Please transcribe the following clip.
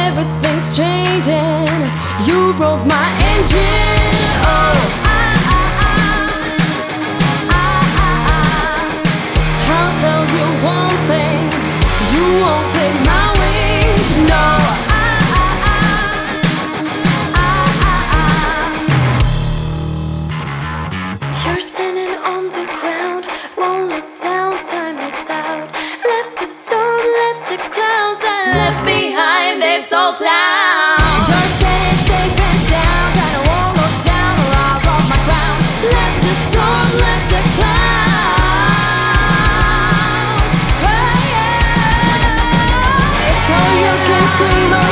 everything's changing. You broke my engine. Oh, I'll tell you one thing, you won't clip my wings. No. You're standing on the ground, won't look down, time is out. Left the storm, left the clouds, and left behind this old town. You're standing safe and sound, I won't look down or I'll drop my crown. Left the storm, left the clouds. Oh, yeah. So you can scream.